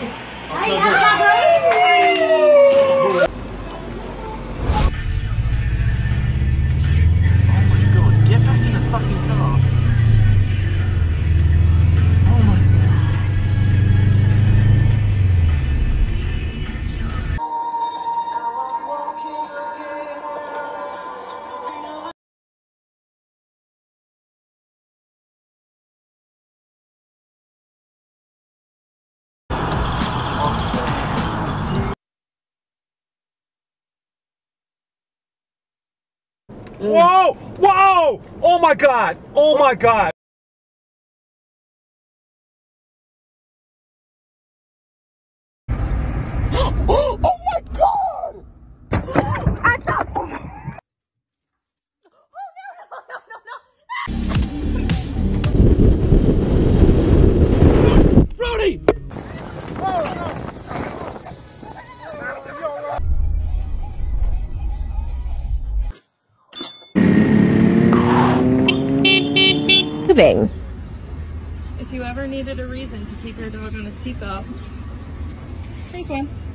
Get back in the fucking car. Oh my Whoa! Whoa! Oh my god! Oh my god! Oh my god! Rudy! Moving. If you ever needed a reason to keep your dog on a seatbelt, here's one.